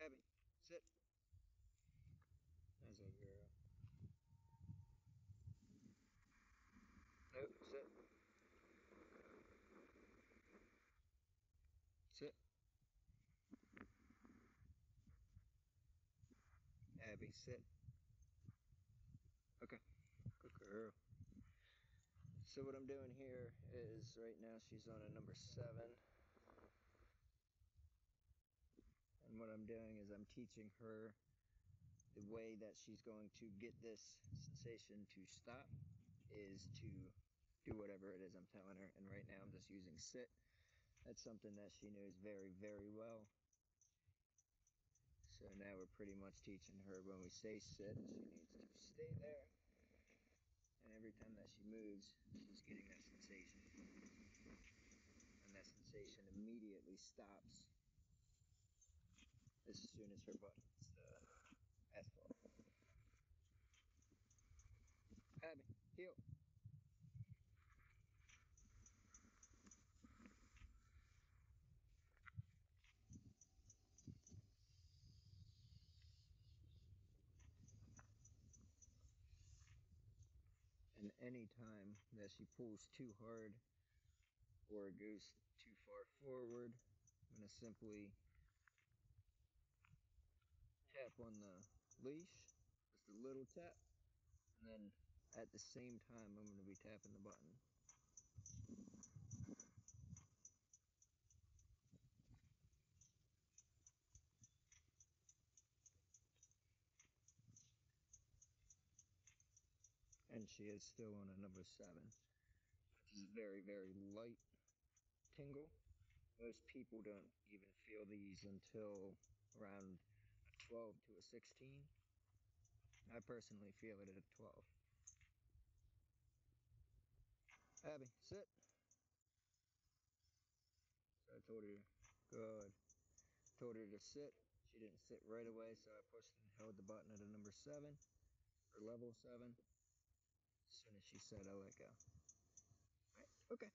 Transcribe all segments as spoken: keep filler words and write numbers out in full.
Abby, sit. That's a girl. Nope, sit. Sit. Abby, sit. Okay, good girl. So what I'm doing here is right now she's on a number seven. And what I'm doing is I'm teaching her the way that she's going to get this sensation to stop is to do whatever it is I'm telling her. And right now I'm just using sit. That's something that she knows very, very well. So now we're pretty much teaching her when we say sit, she needs to stay there. And every time that she moves, she's getting that sensation. And that sensation immediately stops as soon as her butt hits the asphalt. Abby, heel. And any time that she pulls too hard or goes too far forward, I'm going to simply tap on the leash, just a little tap, and then at the same time I'm going to be tapping the button. And she is still on a number seven, which is a very, very light tingle. Most people don't even feel these until around a twelve to a sixteen. I personally feel it at a twelve. Abby, sit. So I told her, good. Told her to sit. She didn't sit right away, so I pushed and held the button at a number seven, or level seven. As soon as she said, I let go. Right, okay.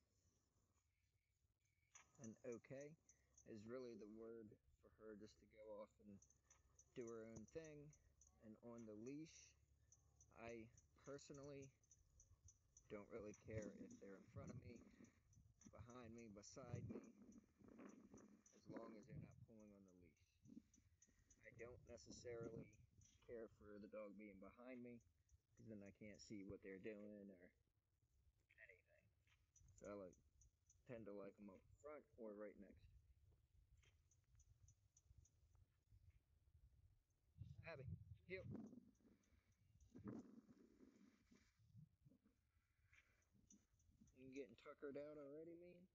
And okay is really the word for her just to go off and do her own thing. And on the leash, I personally don't really care if they're in front of me, behind me, beside me, as long as they're not pulling on the leash. I don't necessarily care for the dog being behind me, because then I can't see what they're doing or anything. So I like tend to like them up front or right next to me. Abby, heel. You getting tuckered out already, man?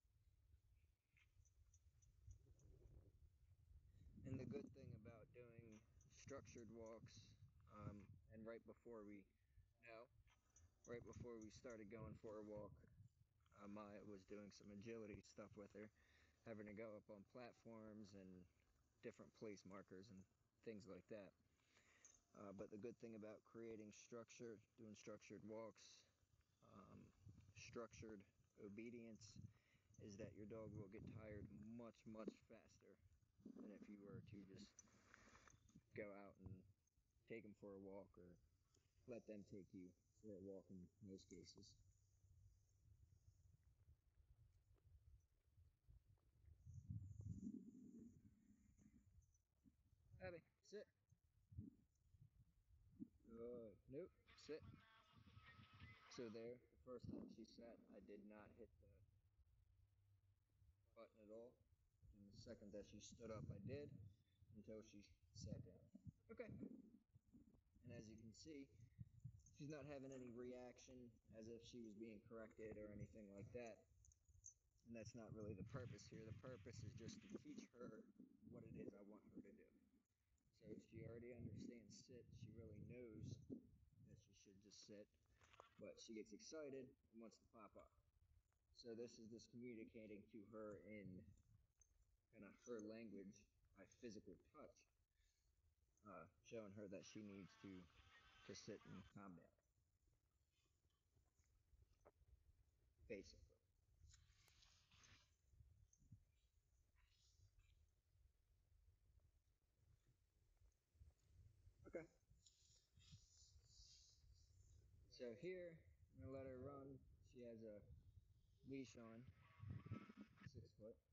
And the good thing about doing structured walks, um, and right before we, no, right before we started going for a walk, uh, Maya was doing some agility stuff with her, having to go up on platforms and different place markers and things like that. Uh, but the good thing about creating structure, doing structured walks, um, structured obedience, is that your dog will get tired much, much faster than if you were to just go out and take them for a walk or let them take you for a walk in most cases. Abby, sit. Good. Nope, sit. So there, the first time she sat, I did not hit the button at all. And the second that she stood up, I did until she sat down. Okay. And as you can see, she's not having any reaction as if she was being corrected or anything like that. And that's not really the purpose here. The purpose is just to teach her what it is I want her to do. So if she already understands sit, she really knows that she should just sit, but she gets excited and wants to pop up. So this is just communicating to her in kind of her language by physical touch, uh, showing her that she needs to, to sit and calm down, basically. So here, I'm gonna let her run. She has a leash on, six foot.